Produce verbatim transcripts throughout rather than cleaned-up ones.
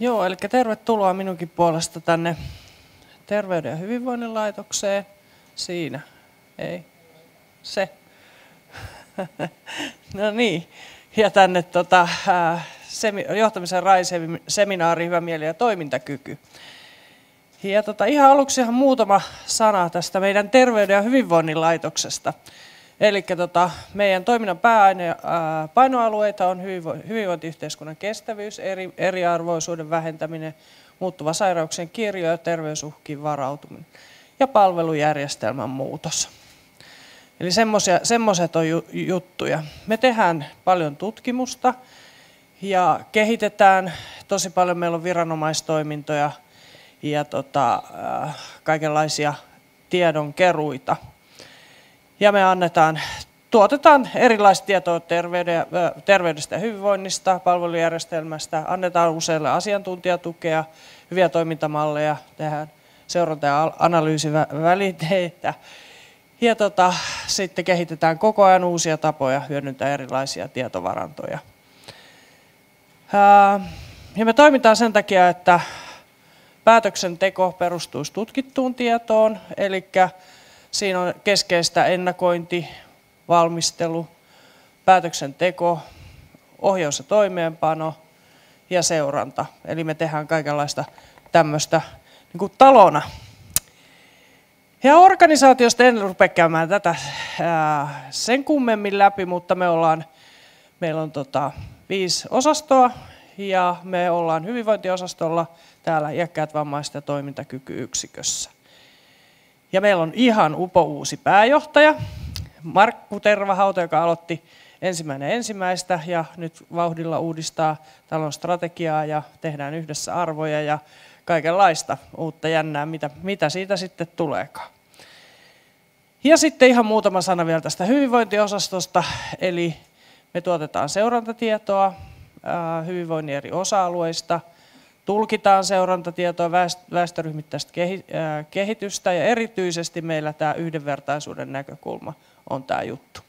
Joo, eli tervetuloa minunkin puolesta tänne Terveyden ja hyvinvoinnin laitokseen. Siinä. Ei. Se. No niin. Ja tänne tota, äh, semi, johtamisen RAI-seminaari, hyvä mieli ja toimintakyky. Ja tota, ihan aluksi ihan muutama sana tästä meidän Terveyden ja hyvinvoinnin laitoksesta. Eli tota, meidän toiminnan pääpainoalueita on hyvinvointiyhteiskunnan kestävyys, eri, eriarvoisuuden vähentäminen, muuttuva sairauksien kirjo ja terveysuhkiin varautuminen ja palvelujärjestelmän muutos. Eli semmoiset on juttuja. Me tehdään paljon tutkimusta ja kehitetään tosi paljon. Meillä on viranomaistoimintoja ja tota, kaikenlaisia tiedonkeruita. Ja me annetaan, tuotetaan erilaista tietoa terveydestä ja hyvinvoinnista, palvelujärjestelmästä, annetaan useille asiantuntijatukea, hyviä toimintamalleja, tehdään seuranta- ja analyysivälineitä. Ja tota, sitten kehitetään koko ajan uusia tapoja hyödyntää erilaisia tietovarantoja. Ja me toimitaan sen takia, että päätöksenteko perustuisi tutkittuun tietoon, eli siinä on keskeistä ennakointi, valmistelu, päätöksenteko, ohjaus ja toimeenpano ja seuranta. Eli me tehdään kaikenlaista tämmöistä niin kuin talona. Ja organisaatiosta en rupea käymään tätä ää, sen kummemmin läpi, mutta me ollaan, meillä on tota, viisi osastoa ja me ollaan hyvinvointiosastolla täällä iäkkäät, vammaiset ja toimintakykyyksikössä. Ja meillä on ihan upouusi pääjohtaja, Markku Tervahauta, joka aloitti ensimmäinen ensimmäistä ja nyt vauhdilla uudistaa talon strategiaa ja tehdään yhdessä arvoja ja kaikenlaista uutta jännää, mitä, mitä siitä sitten tuleekaan. Ja sitten ihan muutama sana vielä tästä hyvinvointiosastosta, eli me tuotetaan seurantatietoa ää, hyvinvoinnin eri osa-alueista, tulkitaan seurantatietoa, väestöryhmittäistä kehitystä ja erityisesti meillä tämä yhdenvertaisuuden näkökulma on tämä juttu.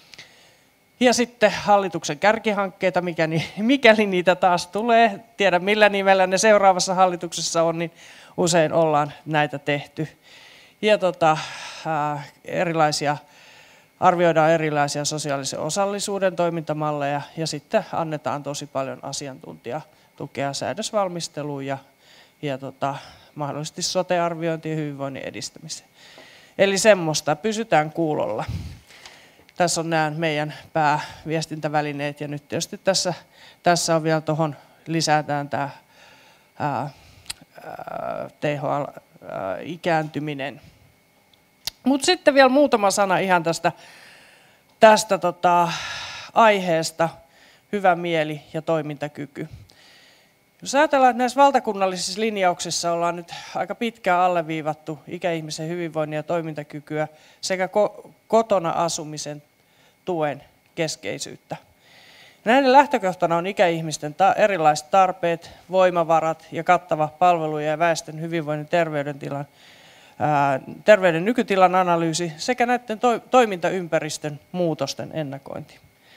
Ja sitten hallituksen kärkihankkeita, mikäli, mikäli niitä taas tulee, tiedä millä nimellä ne seuraavassa hallituksessa on, niin usein ollaan näitä tehty. Ja tota, ää, erilaisia, arvioidaan erilaisia sosiaalisen osallisuuden toimintamalleja ja sitten annetaan tosi paljon asiantuntijatukea säädösvalmisteluun ja, ja tota, mahdollisesti sote-arviointi ja hyvinvoinnin edistämiseen. Eli semmoista, pysytään kuulolla. Tässä on nämä meidän pääviestintävälineet ja nyt tietysti tässä, tässä on vielä tuohon lisätään tämä ää, ää, T H L-ikääntyminen. Mutta sitten vielä muutama sana ihan tästä, tästä tota, aiheesta, hyvä mieli ja toimintakyky. Jos ajatellaan, että näissä valtakunnallisissa linjauksissa ollaan nyt aika pitkään alleviivattu ikäihmisen hyvinvoinnin ja toimintakykyä sekä kotona asumisen tuen keskeisyyttä. Näiden lähtökohtana on ikäihmisten erilaiset tarpeet, voimavarat ja kattava palvelujen ja väestön hyvinvoinnin terveydentilan, ää, terveyden nykytilan analyysi sekä näiden to, toimintaympäristön muutosten ennakointi.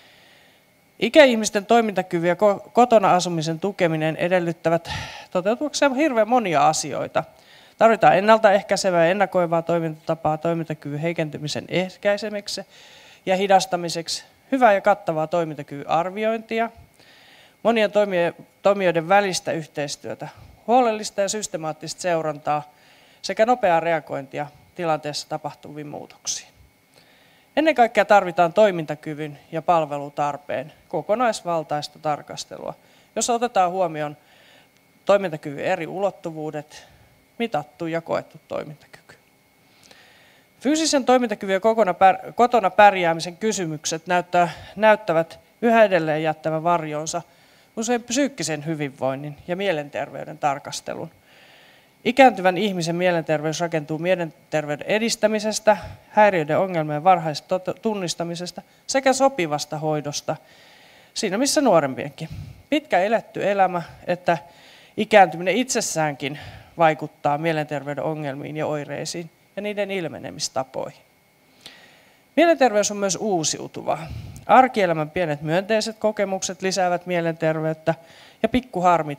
Ikäihmisten toimintakyvyn ja kotona asumisen tukeminen edellyttävät toteutuakseen hirveän monia asioita. Tarvitaan ennaltaehkäisevää ja ennakoivaa toimintatapaa toimintakyvyn heikentymisen ehkäisemiseksi ja hidastamiseksi, hyvää ja kattavaa toimintakyvyn arviointia, monien toimijoiden välistä yhteistyötä, huolellista ja systemaattista seurantaa sekä nopeaa reagointia tilanteessa tapahtuviin muutoksiin. Ennen kaikkea tarvitaan toimintakyvyn ja palvelutarpeen kokonaisvaltaista tarkastelua, jossa otetaan huomioon toimintakyvyn eri ulottuvuudet, mitattu ja koettu toimintakyky. Fyysisen toimintakyvyn ja kotona pärjäämisen kysymykset näyttää, näyttävät yhä edelleen jättävän varjoonsa usein psyykkisen hyvinvoinnin ja mielenterveyden tarkastelun. Ikääntyvän ihmisen mielenterveys rakentuu mielenterveyden edistämisestä, häiriöiden ongelmien varhaisesta tunnistamisesta sekä sopivasta hoidosta, siinä missä nuorempienkin. Pitkä eletty elämä, että ikääntyminen itsessäänkin vaikuttaa mielenterveyden ongelmiin ja oireisiin ja niiden ilmenemistapoihin. Mielenterveys on myös uusiutuva. Arkielämän pienet myönteiset kokemukset lisäävät mielenterveyttä ja pikkuharmit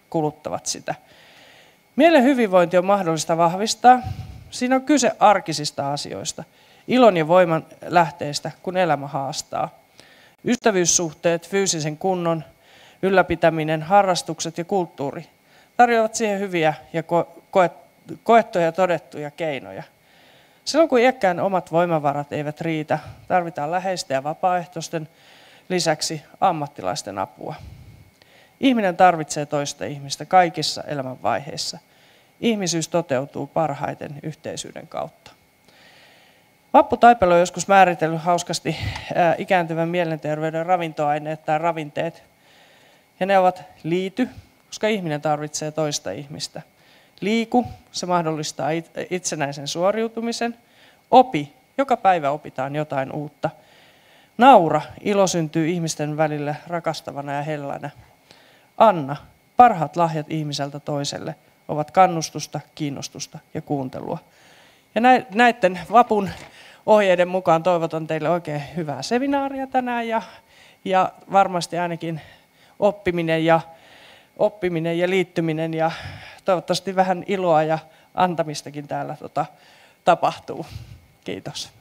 kuluttavat sitä. Mielen hyvinvointi on mahdollista vahvistaa. Siinä on kyse arkisista asioista, ilon ja voiman lähteistä, kun elämä haastaa. Ystävyyssuhteet, fyysisen kunnon, ylläpitäminen, harrastukset ja kulttuuri tarjoavat siihen hyviä ja koettuja ja todettuja keinoja. Silloin kun iäkkään omat voimavarat eivät riitä, tarvitaan läheisten ja vapaaehtoisten lisäksi ammattilaisten apua. Ihminen tarvitsee toista ihmistä kaikissa elämänvaiheissa. Ihmisyys toteutuu parhaiten yhteisyyden kautta. Vappu Taipale on joskus määritellyt hauskasti ikääntyvän mielenterveyden ravintoaineet tai ravinteet. Ja ne ovat liity, koska ihminen tarvitsee toista ihmistä. Liiku, se mahdollistaa itsenäisen suoriutumisen. Opi, joka päivä opitaan jotain uutta. Naura, ilo syntyy ihmisten välille rakastavana ja hellänä. Anna, parhaat lahjat ihmiseltä toiselle ovat kannustusta, kiinnostusta ja kuuntelua. Ja näiden vapun ohjeiden mukaan toivotan teille oikein hyvää seminaaria tänään ja, ja varmasti ainakin oppiminen ja, oppiminen ja liittyminen ja toivottavasti vähän iloa ja antamistakin täällä tota, tapahtuu. Kiitos.